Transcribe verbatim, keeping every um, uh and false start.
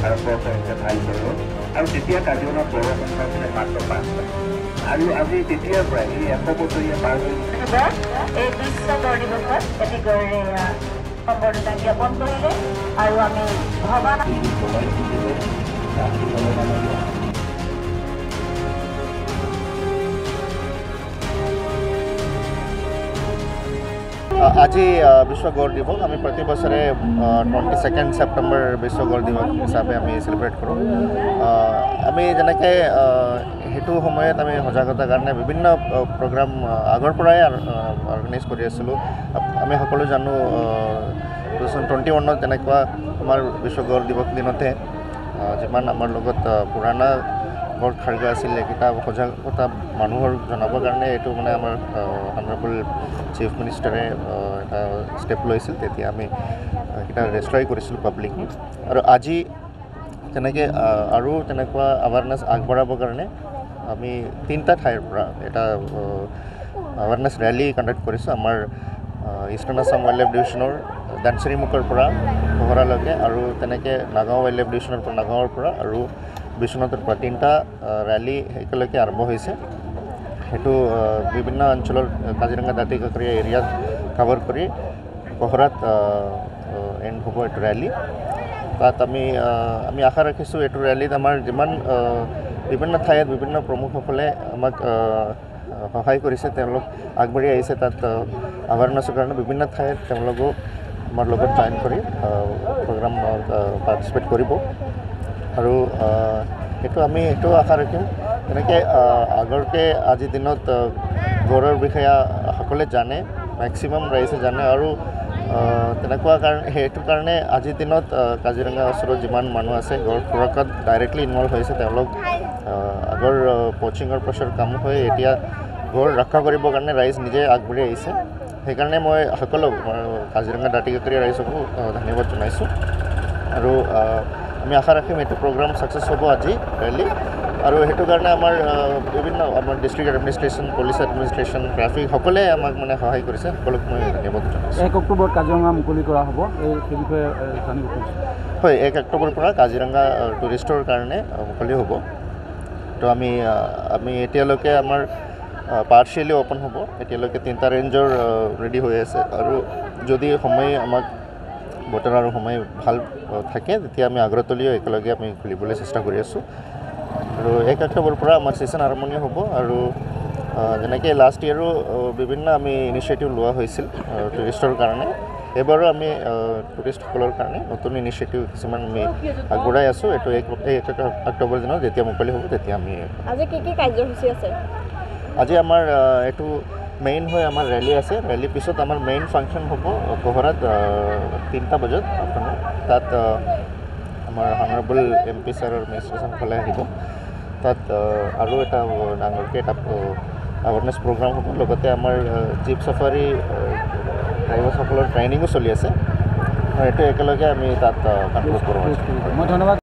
ভাৰতবৰ্ষৰ হৈছে ভাল গৌৰৱ আৰু তেতিয়া কাজিৰঙা পৌৰ সংখ্যা আছিলে মাত্ৰ পাঁচটা আৰু আজি তেতিয়াৰ পৰা এই এশ বছৰীয়া পাৰ হৈ এই বিশ্ব গড় দিৱসত এটি গড়ে সম্বৰ্ধনা জ্ঞাপন কৰিলে আৰু আমি ভবা আজি বিশ্ব গড় দিৱস আমি প্ৰতি বছৰে টুৱেণ্টি ছেকেণ্ড ছেপ্টেম্বৰ বিশ্ব গড় দিৱস হিচাপে আমি চেলিব্ৰেট কৰোঁ আমি যেনেকৈ সেইটো সময়ত আমি সজাগতাৰ কাৰণে বিভিন্ন প্ৰগ্ৰাম আগৰ পৰাই অৰ্গেনাইজ কৰি আছিলোঁ আমি সকলো জানো টু থাউজেণ্ড টুৱেণ্টি ওৱানত যেনেকুৱা আমাৰ বিশ্ব গড় দিৱস দিনতে যিমান আমাৰ লগত পুৰণা গড় খাৰ্গা আছিল এইকেইটা সজাগতা মানুহৰ জনাবৰ কাৰণে এইটো মানে আমাৰ অনাৰেবল চিফ মিনিষ্টাৰে এটা ষ্টেপ লৈছিল তেতিয়া আমি এইকেইটা ৰেষ্ট্ৰাই কৰিছিলোঁ পাব্লিকলি আৰু আজি তেনেকৈ আৰু তেনেকুৱা আৱাৰনেছ আগবঢ়াবৰ কাৰণে আমি তিনিটা ঠাইৰ পৰা এটা আৱাৰনেছ ৰেলী কণ্ডাক্ট কৰিছোঁ আমাৰ ইষ্টাৰ্ণ আছাম ৱাইল্ড লাইফ ডিভিশ্যনৰ দানচিৰিমুখৰ পৰা পহৰালৈকে আৰু তেনেকৈ নাগাঁও ৱাইল্ড লাইফ ডিভিশ্যনৰ পৰা নাগাঁৱৰ পৰা আৰু বিশ্বনাথৰ পৰা তিনিটা ৰেলী একেলগে আৰম্ভ হৈছে সেইটো বিভিন্ন অঞ্চলৰ কাজিৰঙা দাঁতি কাষৰীয়া এৰিয়াত কভাৰ কৰি পহৰাত এণ্ড হ'ব এইটো ৰেলী তাত আমি আমি আশা ৰাখিছোঁ এইটো ৰেলীত আমাৰ যিমান বিভিন্ন ঠাইত বিভিন্ন প্ৰমুখসকলে আমাক সহায় কৰিছে তেওঁলোক আগবাঢ়ি আহিছে তাত আৱাৰনেছৰ কাৰণে বিভিন্ন ঠাইত তেওঁলোকো আমাৰ লগত জইন কৰি প্ৰগ্ৰামত পাৰ্টিচিপেট কৰিব আৰু সেইটো আমি সেইটো আশা ৰাখিম তেনেকৈ আগৰকৈ আজিৰ দিনত গড়ৰ বিষয়ে সকলোৱে জানে মেক্সিমাম ৰাইজে জানে আৰু তেনেকুৱা কাৰণে সেইটো কাৰণে আজিৰ দিনত কাজিৰঙা ওচৰত যিমান মানুহ আছে গড় সুৰক্ষাত ডাইৰেক্টলি ইনভলভ হৈছে তেওঁলোক আগৰ পচিঙৰ প্ৰেছাৰ কাম হৈ এতিয়া গড় ৰক্ষা কৰিবৰ কাৰণে ৰাইজ নিজে আগবাঢ়ি আহিছে সেইকাৰণে মই সকলো কাজিৰঙা দাঁতি কাষৰীয়া ৰাইজকো ধন্যবাদ জনাইছোঁ আৰু আমি আশা ৰাখিম এইটো প্ৰগ্ৰাম ছাকচেছ হ'ব আজি ৰেলী আৰু সেইটো কাৰণে আমাৰ বিভিন্ন আমাৰ district administration police administration traffic সকলোৱে আমাক মানে সহায় কৰিছে সকলোক মই ধন্যবাদ জনাইছোঁ এক অক্টোবৰত কাজিৰঙা মুকলি কৰা হ'ব এই বিষয়ে জানিব খুজিছোঁ হয় এক অক্টোবৰৰ পৰা কাজিৰঙা টুৰিষ্টৰ কাৰণে মুকলি হ'ব তো আমি আমি এতিয়ালৈকে আমাৰ পাৰ্চিয়েলি অ'পন হ'ব এতিয়ালৈকে তিনিটা ৰেঞ্জৰ ৰেডি হৈ আছে আৰু যদি সময় আমাক বতৰ আৰু সময় ভাল থাকে তেতিয়া আমি আগৰতলীও একেলগে আমি খুলিবলৈ চেষ্টা কৰি আছোঁ আৰু এক অক্টোবৰৰ পৰা আমাৰ ছেশ্যন আৰম্ভণি হ'ব আৰু যেনেকৈ লাষ্ট ইয়েৰো বিভিন্ন আমি ইনিচিয়েটিভ লোৱা হৈছিল টুৰিষ্টৰ কাৰণে এইবাৰো আমি টুৰিষ্টসকলৰ কাৰণে নতুন ইনিচিয়েটিভ কিছুমান আমি আগবঢ়াই আছোঁ এইটো এক অক্টোবৰ দিনত যেতিয়া মুকলি হ'ব তেতিয়া আমি আজি কি কি কাৰ্যসূচী আছে আজি আমাৰ এইটো মেইন হয় আমাৰ ৰেলী আছে ৰেলীৰ পিছত আমাৰ মেইন ফাংচন হ'ব পহৰাত তিনিটা বজাত আপোনাৰ তাত আমাৰ অনাৰেবল এম পি ছাৰৰ মিনিষ্ট্ৰেশ্যনফালে আহিব তাত আৰু এটা ডাঙৰকৈ এটা আৱাৰনেছ প্ৰগ্ৰাম হ'ব লগতে আমাৰ জীপ চাফাৰী ড্ৰাইভাৰসকলৰ ট্ৰেইনিঙো চলি আছে এইটো একেলগে আমি তাত কণ্ট্ৰল কৰোঁ মই ধন্যবাদ